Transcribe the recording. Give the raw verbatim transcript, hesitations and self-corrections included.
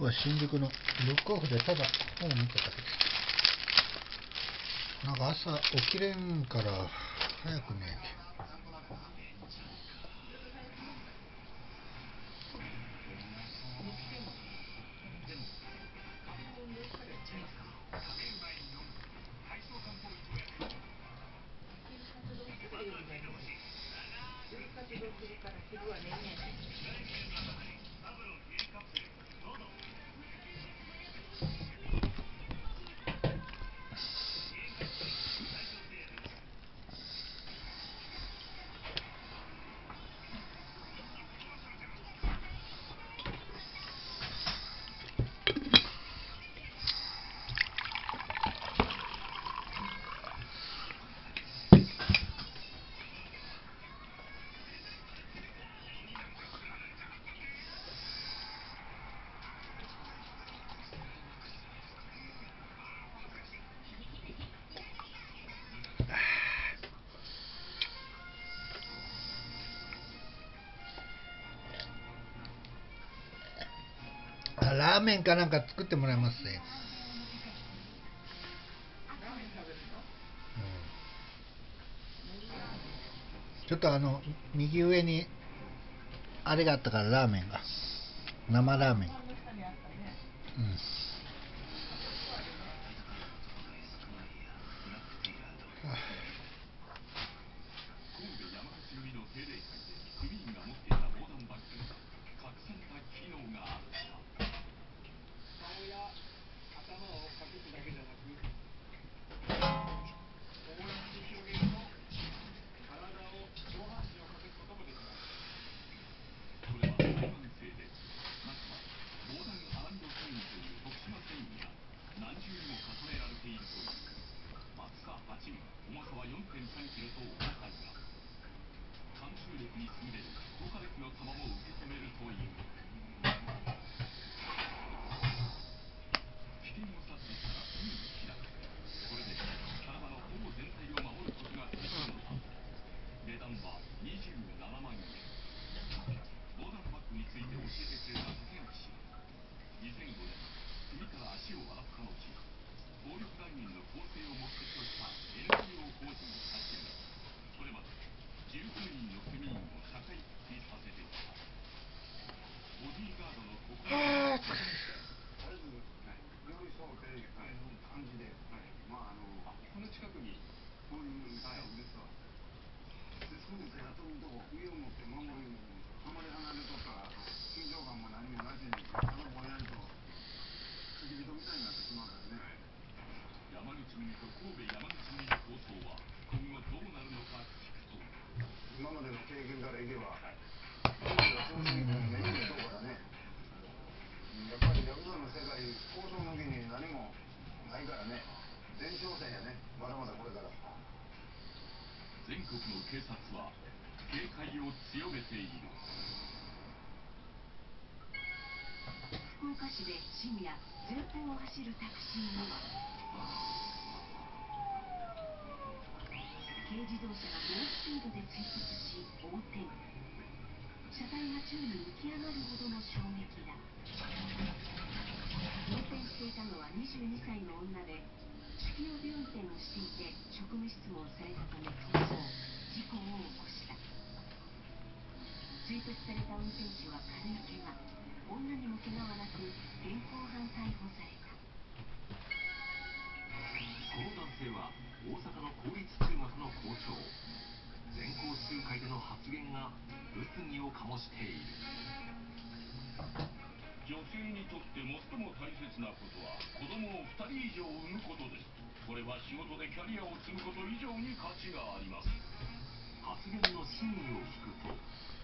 は新宿のブックオフでただ本を見てたけど、なんか朝起きれんから早く寝て。ラーメンかなんか作ってもらいますね。うん、ちょっとあの右上にあれがあったから、ラーメンが生ラーメン、うん、 警察は警戒を強めている。福岡市で深夜、前方を走るタクシーに軽自動車が猛スピードで追突し横転。車体が宙に浮き上がるほどの衝撃だ。運転していたのはにじゅうにさいの女で、酒気帯び運転をしていて職務質問されたため逃走、事故を起こした。追突された運転手は軽い怪我、女にも怪我はなく現行犯逮捕された。この男性は大阪の公立中学の校長。全校集会での発言が物議を醸している。女性にとって最も大切なことは子供をふたり以上産むことです。これは仕事でキャリアを積むこと以上に価値があります。発言の真意を聞くと、